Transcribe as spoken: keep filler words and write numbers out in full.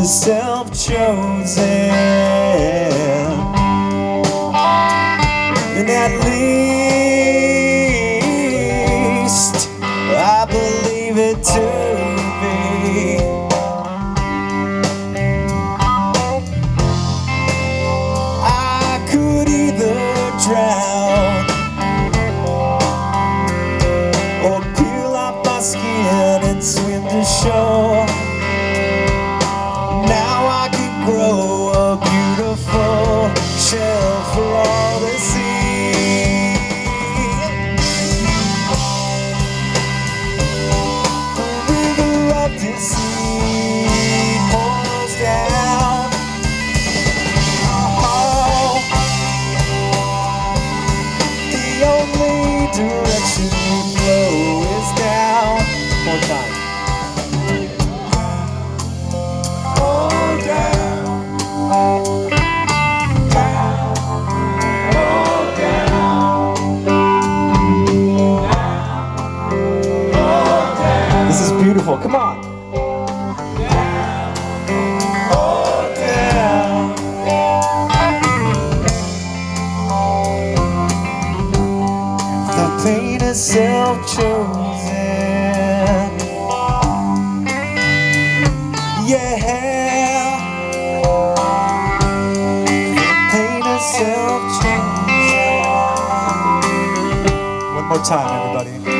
the self-chosen, and at least I believe it to be. I could either drown or peel off my skin and swim to shore. Now I can grow a beautiful shell for all to see. The river of deceit pours down. Oh, the only direction we flow is down. One time. This is beautiful, come on! Down, oh down. The pain is self-chosen. Yeah. The pain is self-chosen. One more time, everybody.